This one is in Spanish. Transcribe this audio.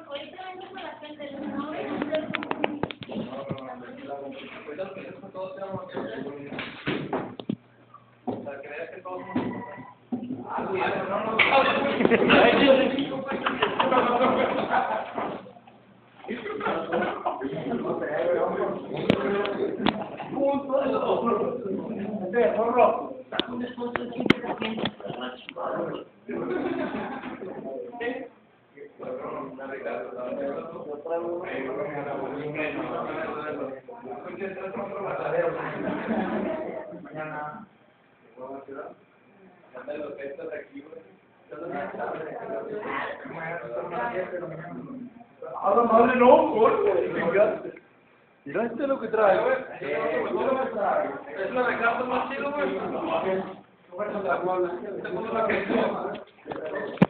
Ahorita vengo por la frente del nombre. Cuidado que eso todos seamos para que veas que todos mañana los textos aquí, Madre, no, mira este lo que trae. es lo de Carlos más chido, güey.